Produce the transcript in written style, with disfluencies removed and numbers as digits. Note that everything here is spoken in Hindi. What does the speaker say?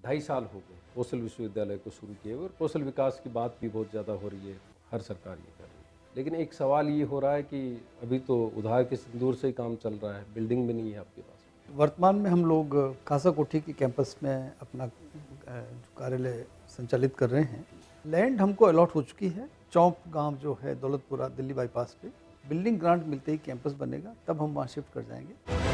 2.5 साल हो गए कौशल विश्वविद्यालय को शुरू किए हुए, और कौशल विकास की बात भी बहुत ज़्यादा हो रही है, हर सरकार ये कर रही है। लेकिन एक सवाल ये हो रहा है कि अभी तो उधार के सिंदूर से ही काम चल रहा है, बिल्डिंग भी नहीं है आपके पास। वर्तमान में हम लोग खासा कोठी के कैंपस में अपना जो कार्यालय संचालित कर रहे हैं। लैंड हमको अलॉट हो चुकी है। चौंक गांव जो है दौलतपुरा दिल्ली बाईपास पे, बिल्डिंग ग्रांट मिलते ही कैंपस बनेगा, तब हम वहाँ शिफ्ट कर जाएंगे।